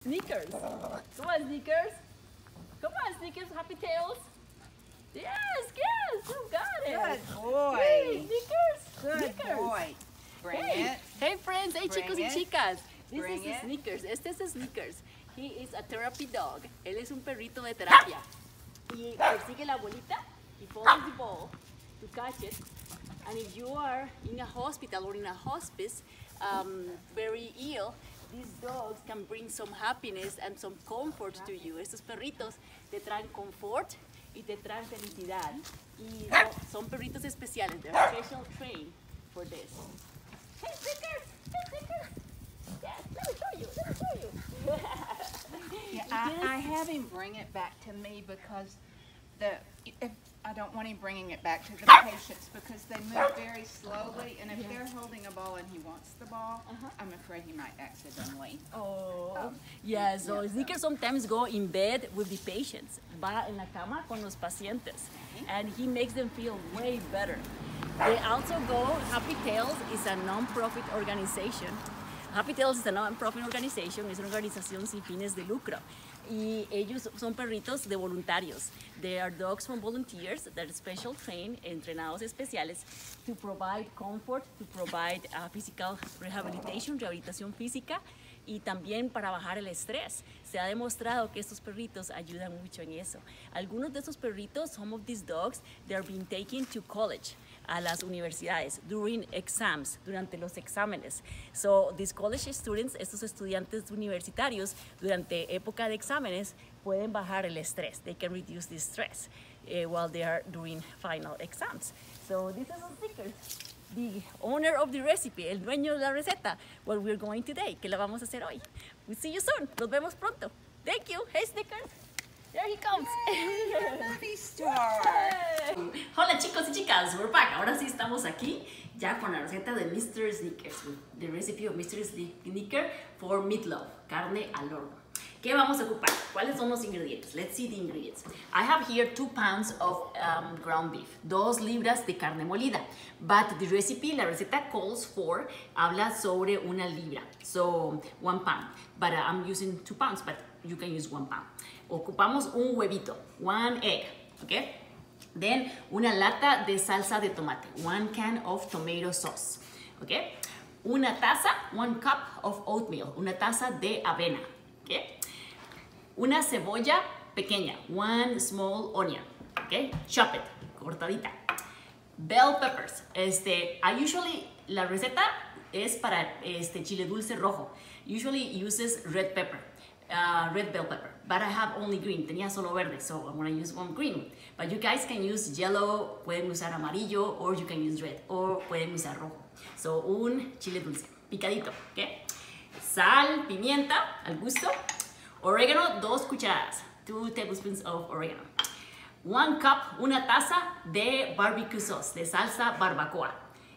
Snickers. Come on, Snickers. Come on, Snickers, Happy Tails. Yes, you got it. Good boy. Hey, Snickers. Good Snickers. boy. Bring Hey, it. hey friends, hey Bring chicos y it. chicas. This Bring is it. Snickers. Este es Snickers. He is a therapy dog. Él es un perrito de terapia. Y persigue la bolita y follows the ball to catch it. And if you are in a hospital or in a hospice, very ill, these dogs can bring some happiness and some comfort to you. Estos perritos te traen confort y te traen felicidad. Y son perritos especiales. They're special trained for this. Hey, Snickers! Hey, Snickers! Yes, let me show you. Let me show you. Yeah, I have him bring it back to me because if I don't want him bringing it back to the patients because they move very slowly, and if they're holding a ball and he wants the ball, I'm afraid he might accidentally. Oh, yeah, so Snickers sometimes go in bed with the patients. Va en la cama con los pacientes, and he makes them feel way better. They also go, Happy Tails is a non-profit organization. Happy Tails is a non-profit organization, es una organización sin fines de lucro. Y ellos son perritos de voluntarios. They are dogs from volunteers that are special trained, entrenados especiales, to provide comfort, to provide physical rehabilitación física, y también para bajar el estrés. Se ha demostrado que estos perritos ayudan mucho en eso. Algunos de estos perritos, some of these dogs, they are being taken to college, a las universidades, during exams, durante los exámenes. So these college students, estos estudiantes universitarios, durante época de exámenes, pueden bajar el estrés. They can reduce the stress while they are doing final exams. So this is a Snickers. The owner of the recipe, el dueño de la receta, what we're going today, que la vamos a hacer hoy. We'll see you soon. Nos vemos pronto. Thank you. Hey, Snickers. There he comes. Yay, you're a movie star. Hola chicos y chicas, we're back. Ahora sí estamos aquí ya con la receta de Mr. Snickers. The recipe of Mr. Snicker for meatloaf, carne al horno. ¿Qué vamos a ocupar? ¿Cuáles son los ingredientes? Let's see the ingredients. I have here 2 pounds of ground beef, 2 libras de carne molida. But the recipe, la receta calls for, habla sobre 1 libra. So 1 pound. But I'm using 2 pounds, but you can use 1 pound. Ocupamos un huevito, 1 egg, okay? Then una lata de salsa de tomate, 1 can of tomato sauce, okay? Una taza, 1 cup of oatmeal, una taza de avena, okay? Una cebolla pequeña, 1 small onion, okay? Chop it, cortadita. Bell peppers, la receta es para chile dulce rojo. Usually uses red pepper. Red bell pepper, but I have only green, tenía solo verde, so I'm gonna use 1 green. But you guys can use yellow, pueden usar amarillo, or you can use red, or pueden usar rojo. So un chile dulce, picadito, ¿ok? Sal, pimienta, al gusto. Orégano, 2 cucharadas, 2 tablespoons of oregano. 1 cup, una taza de barbecue sauce, de salsa barbacoa.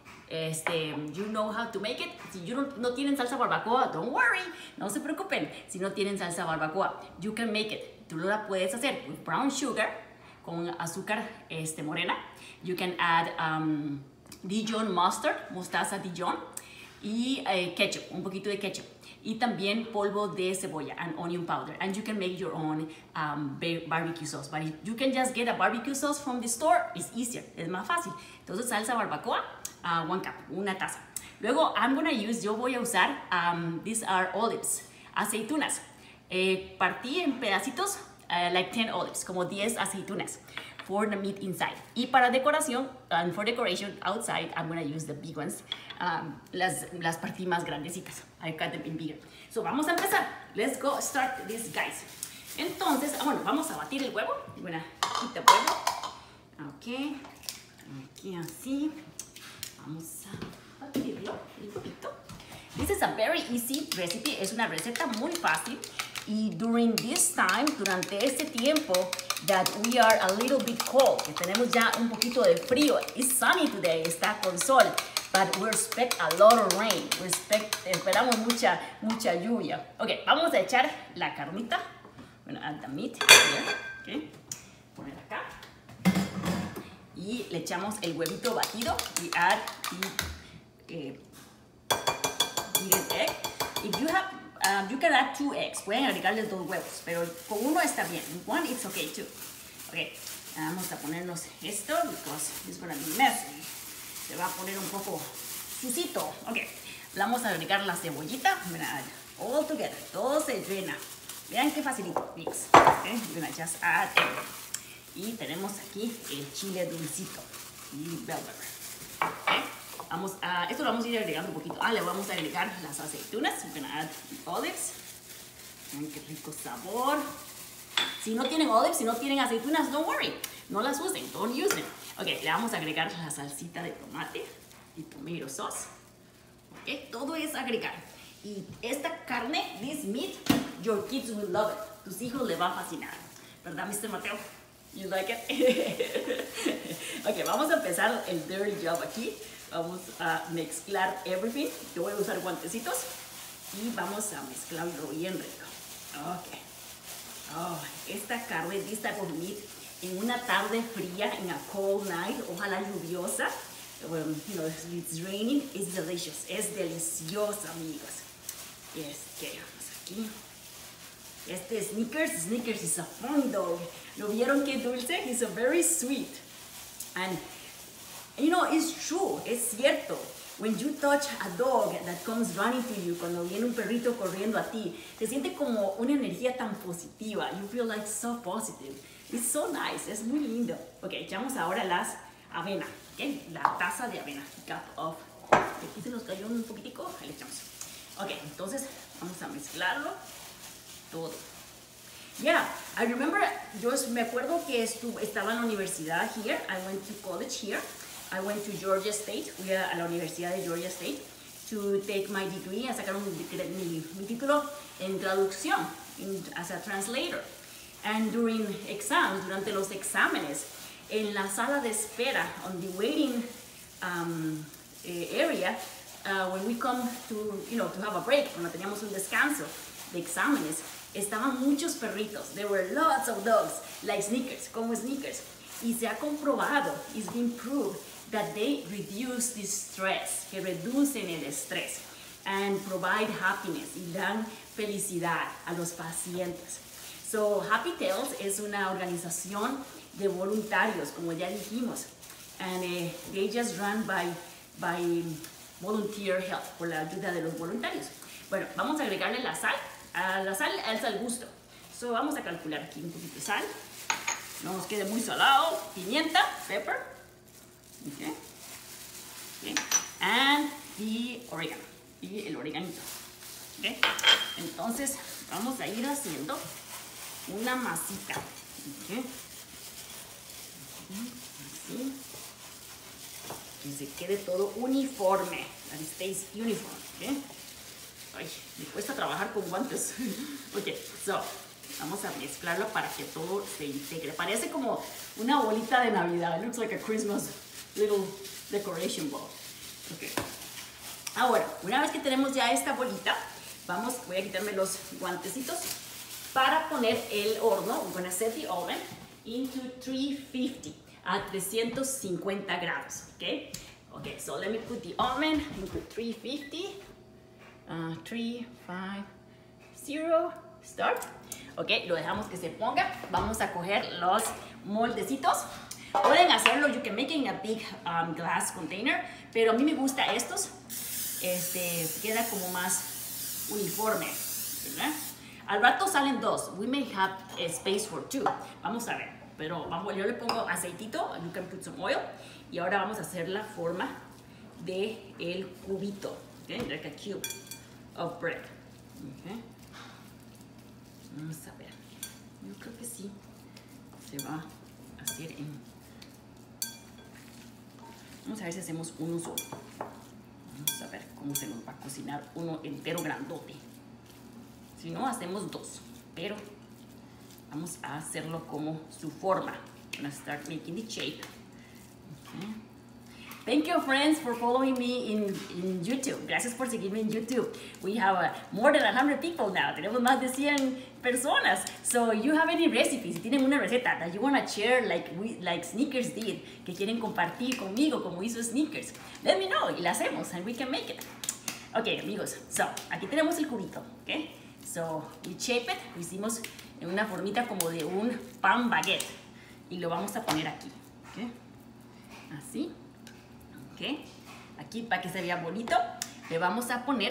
You know how to make it. Si no tienen salsa barbacoa, don't worry, no se preocupen. Si no tienen salsa barbacoa, you can make it. Tú la puedes hacer with brown sugar, con azúcar morena. You can add Dijon mustard, mostaza Dijon, y ketchup, un poquito de ketchup. Y también polvo de cebolla and onion powder. And you can make your own barbecue sauce. But if you can just get a barbecue sauce from the store, it's easier, es más fácil. Entonces salsa barbacoa, 1 cup, una taza. Luego yo voy a usar, these are olives, aceitunas. Partí en pedacitos, like 10 olives, como 10 aceitunas, for the meat inside. Y para decoración, and for decoration outside, I'm gonna use the big ones. Las partí más grandecitas. I cut them in bigger. So vamos a empezar. Let's go start this, guys. Entonces, bueno, vamos a batir el huevo. Bueno, quita el huevo. Ok. Aquí así. Vamos a batirlo un poquito. This is a very easy recipe. Es una receta muy fácil. Y durante este tiempo that we are a little bit cold, que tenemos ya un poquito de frío. It's sunny today, está con sol. But we expect a lot of rain. Esperamos mucha lluvia. Ok, vamos a echar la carnita. Bueno, add the meat here. Okay. Poner acá. Y le echamos el huevito batido. Y add the beaten egg. If you have You can add 2 eggs. Pueden agregarles 2 huevos, pero con uno está bien. One, it's okay too. Ok, vamos a ponernos esto because it's gonna be messy. Se va a poner un poco sucito. Ok, vamos a agregar la cebollita. I'm gonna add all together. Todo se drena. Vean qué facilito. Mix. Okay, I'm gonna just add it. Y tenemos aquí el chile dulcito y bell pepper. Okay. Esto lo vamos a ir agregando un poquito. Le vamos a agregar las aceitunas. I'm gonna add the olives. Vean qué rico sabor. Si no tienen olives, si no tienen aceitunas, don't worry. No las usen, don't use them. Ok, le vamos a agregar la salsita de tomate y tomato sauce. Ok, todo es agregar. Y esta carne, this meat, your kids will love it. Tus hijos les va a fascinar. ¿Verdad, Mr. Mateo? You like it? Ok, vamos a empezar el dirty job aquí. Vamos a mezclar everything. Yo voy a usar guantecitos y vamos a mezclarlo bien rico. Ok. Oh, esta carne, this type of meat, en una tarde fría, en a cold night, ojalá lluviosa, you know, it's raining, it's delicious. Es deliciosa, amigos. Vamos aquí. Este Snickers is a fun dog. ¿Lo vieron qué dulce? He's a very sweet. And you know, it's true, es cierto. When you touch a dog that comes running to you, cuando viene un perrito corriendo a ti, se siente como una energía tan positiva. You feel like so positive. It's so nice, es muy lindo. Ok, echamos ahora las avena, ok, la taza de avena. Cup of. Aquí se nos cayó un poquitico, ahí le echamos. Ok, entonces vamos a mezclarlo todo. Yeah, I remember, yo me acuerdo que estaba en la universidad here. I went to college here. I went to Georgia State, fui a la Universidad de Georgia State to take my degree, a sacar mi título en traducción, as a translator. And during exams, durante los exámenes, en la sala de espera, on the waiting area, when we come to, you know, to have a break, cuando teníamos un descanso de exámenes, estaban muchos perritos. There were lots of dogs, like Snickers, como Snickers. Y se ha comprobado, it's been proved, that they reduce the stress, que reducen el estrés, and provide happiness, y dan felicidad a los pacientes. So, Happy Tails es una organización de voluntarios, como ya dijimos, and they just run by volunteer help, por la ayuda de los voluntarios. Bueno, vamos a agregarle la sal. La sal es al gusto. So, vamos a calcular aquí un poquito de sal. No nos quede muy salado. Pimienta, pepper. Okay. Okay. And the oregano. Y el oreganito. Okay. Entonces, vamos a ir haciendo una masita. Okay. Así. Que se quede todo uniforme. That it stays uniform. Okay. Ay, me cuesta trabajar con guantes. Ok, so, vamos a mezclarlo para que todo se integre. Parece como una bolita de Navidad. It looks like a Christmas little decoration ball. Ok. Ahora, una vez que tenemos ya esta bolita, voy a quitarme los guantecitos para poner el horno. We're gonna set the oven into 350, a 350 grados. Ok. Ok, so let me put the oven into 350. 3, 5, 0, start. Ok, lo dejamos que se ponga. Vamos a coger los moldecitos. Pueden hacerlo, you can make it in a big glass container, pero a mí me gusta estos. Queda como más uniforme, ¿verdad? Al rato salen dos. We may have a space for 2. Vamos a ver. Pero yo le pongo aceitito. You can put some oil. Y ahora vamos a hacer la forma de el cubito. Okay, like a cube of bread. Okay. Vamos a ver. Yo creo que sí se va a hacer en. Vamos a ver si hacemos uno solo. Vamos a ver cómo se nos va a cocinar uno entero grandote. Si no, hacemos dos. Pero vamos a hacerlo como su forma. I'm gonna start making the shape. Okay. Thank you, friends, for following me in YouTube. Gracias por seguirme en YouTube. We have more than 100 people now. Tenemos más de 100 personas. So, you have any recipes? Si tienen una receta that you want to share, like Snickers did, que quieren compartir conmigo como hizo Snickers, let me know y la hacemos and we can make it. Ok, amigos, so, aquí tenemos el cubito, ok? So, we shape it, lo hicimos en una formita como de un pan baguette. Y lo vamos a poner aquí, ok? Así, ok. Aquí, para que se vea bonito, le vamos a poner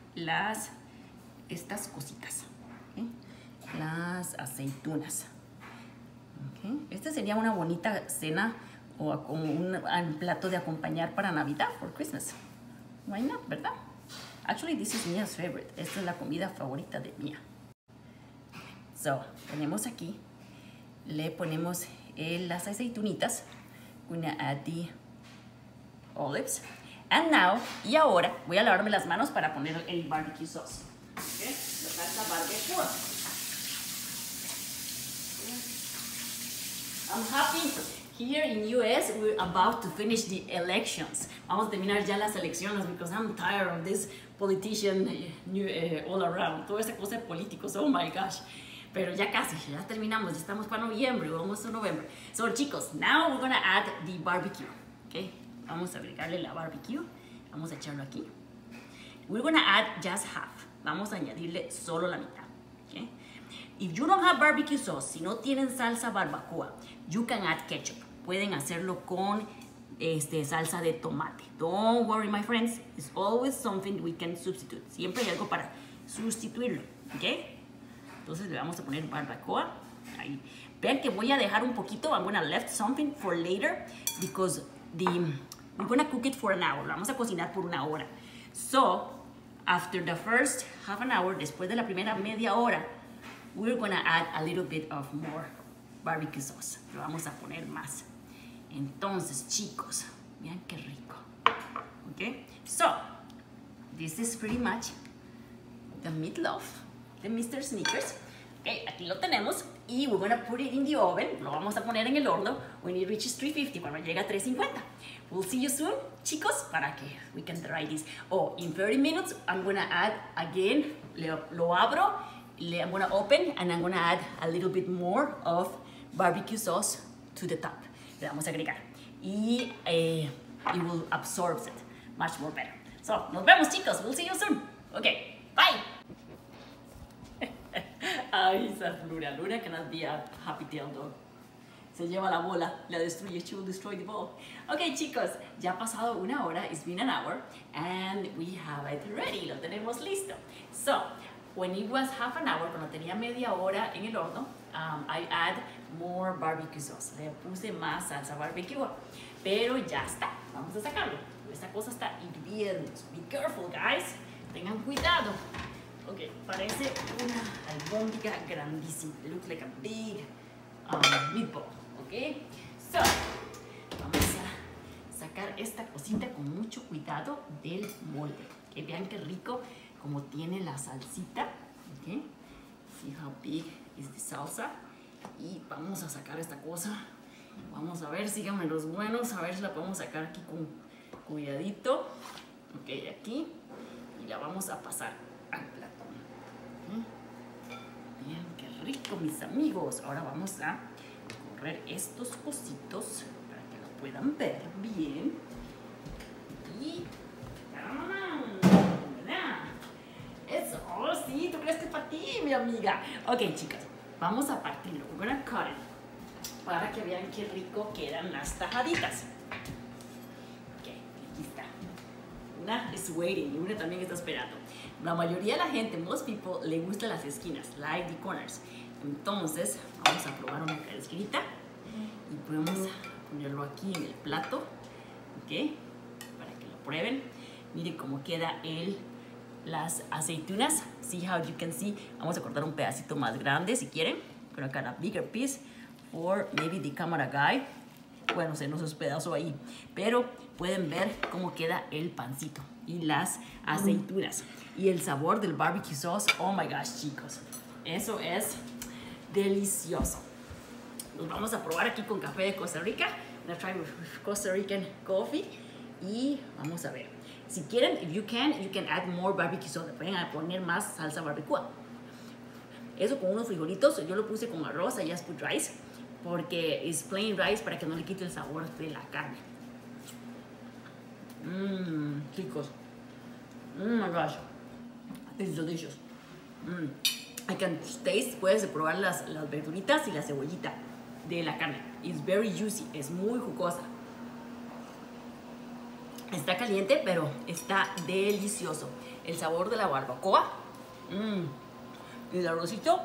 estas cositas, ¿ok? Las aceitunas. Okay. Esta sería una bonita cena o como un plato de acompañar para Navidad, for Christmas. Why not, ¿verdad? Actually, this is Mia's favorite. Esta es la comida favorita de Mia. So, tenemos aquí, le ponemos las aceitunitas. Gonna add the olives. And now, y ahora, voy a lavarme las manos para poner el barbecue sauce. Okay. La salsa barbacoa. I'm happy. Here in US, we're about to finish the elections. Vamos a terminar ya las elecciones because I'm tired of this politician all around. Toda esta cosa de políticos, oh my gosh. Pero ya casi, ya terminamos, ya estamos para noviembre, almost to November. So chicos, now we're gonna add the barbecue. Okay, vamos a agregarle la barbecue. Vamos a echarlo aquí. We're gonna add just half. Vamos a añadirle solo la mitad. Okay. If you don't have barbecue sauce, si no tienen salsa barbacoa, you can add ketchup. Pueden hacerlo con salsa de tomate. Don't worry, my friends. It's always something we can substitute. Siempre hay algo para sustituirlo. ¿Ok? Entonces le vamos a poner barbacoa. Ahí. Vean que voy a dejar un poquito. I'm gonna left something for later because we're gonna cook it for an hour. Lo vamos a cocinar por una hora. So, after the first half an hour, después de la primera media hora, we're gonna add a little bit of more barbecue sauce. Lo vamos a poner más. Entonces, chicos, vean qué rico. Okay, so this is pretty much the meatloaf, the Mr. Snickers. Okay, aquí lo tenemos y we're gonna put it in the oven. Lo vamos a poner en el horno when it reaches 350, cuando llega a 350. We'll see you soon, chicos, para que we can try this. Oh, in 30 minutes, I'm gonna add again. Lo abro. I'm gonna open and I'm gonna add a little bit more of barbecue sauce to the top. Le vamos a agregar y it will absorb it much more better. So, nos vemos, chicos. We'll see you soon. Okay, bye. Ay, esa Luna cannot be a happy tail dog. Se lleva la bola, la destruye. She will destroy the ball. Okay, chicos, ya ha pasado una hora. It's been an hour and we have it ready. Lo tenemos listo. So, when it was half an hour, cuando tenía media hora en el horno, I add more barbecue sauce. Le puse más salsa barbecue, pero ya está. Vamos a sacarlo. Esta cosa está hirviendo. Be careful, guys. Tengan cuidado. Ok, parece una albóndiga grandísima. It looks like a big meatball. Ok, so vamos a sacar esta cosita con mucho cuidado del molde. Que vean qué rico como tiene la salsita. Okay. See how big is the salsa. Y vamos a sacar esta cosa. Vamos a ver, síganme los buenos. A ver si la podemos sacar aquí con cuidadito. Ok, aquí. Y la vamos a pasar al plato. Okay. Bien, qué rico, mis amigos. Ahora vamos a correr estos cositos para que lo puedan ver bien. Y... Eso, oh sí, ¿tú crees que es para ti, mi amiga? Ok, chicas, vamos a partirlo. We're gonna cut it para que vean qué rico quedan las tajaditas. Ok, aquí está. Una is waiting y una también está esperando. La mayoría de la gente, most people, le gustan las esquinas, like the corners. Entonces, vamos a probar una esquinita y podemos ponerlo aquí en el plato. Ok, para que lo prueben. Miren cómo queda las aceitunas. See how you can see. Vamos a cortar un pedacito más grande si quieren. Gonna cut a bigger piece for maybe the camera guy. Bueno, se nos despedazó ahí. Pero pueden ver cómo queda el pancito y las aceitunas. Y el sabor del barbecue sauce. Oh my gosh, chicos. Eso es delicioso. Los vamos a probar aquí con café de Costa Rica. I'm gonna try with Costa Rican coffee. Y vamos a ver. Si quieren, if you can add more barbecue sauce. Le pueden poner más salsa barbacoa. Eso con unos frijolitos. Yo lo puse con arroz, I just put rice. Porque es plain rice para que no le quite el sabor de la carne. Chicos. Oh my gosh, it's delicious. I can taste, puedes probar las verduritas y la cebollita de la carne. It's very juicy, es muy jugosa. Está caliente, pero está delicioso. El sabor de la barbacoa. Y el arrocito.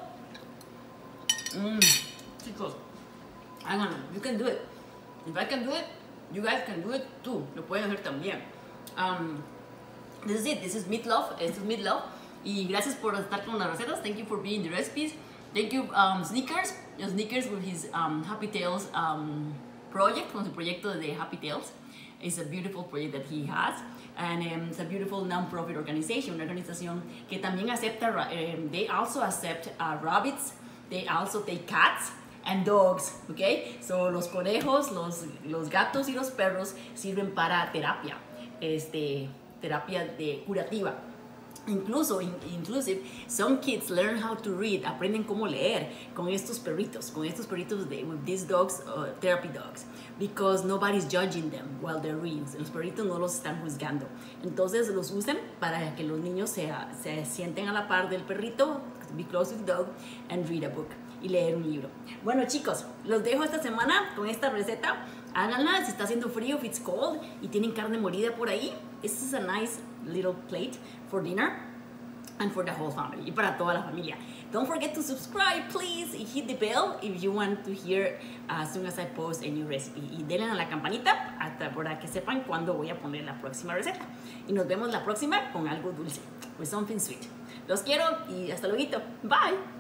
Chicos, háganlo. You can do it. If I can do it, you guys can do it too. Lo pueden hacer también. This is it. This is meatloaf. This is meatloaf. Y gracias por estar con las recetas. Thank you for being the recipes. Thank you, Sneakers. Sneakers with his Happy Tales project, con su proyecto de Happy Tales. It's a beautiful project that he has. And it's a beautiful non-profit organization, una organización que también acepta, they also accept rabbits, they also take cats and dogs, okay? So los conejos, los gatos y los perros sirven para terapia, terapia curativa. Inclusive, some kids learn how to read, aprenden cómo leer con estos perritos with these dogs, therapy dogs, because nobody's judging them while they're reading. Los perritos no los están juzgando. Entonces los usan para que los niños se sienten a la par del perrito, be close to the dog, and read a book, y leer un libro. Bueno chicos, los dejo esta semana con esta receta. Háganla si está haciendo frío, if it's cold, y tienen carne molida por ahí. This is a nice little plate for dinner and for the whole family, y para toda la familia. Don't forget to subscribe, please, y hit the bell if you want to hear as soon as I post a new recipe. Y denle a la campanita para que sepan cuándo voy a poner la próxima receta. Y nos vemos la próxima con algo dulce, with something sweet. Los quiero y hasta luego. Bye.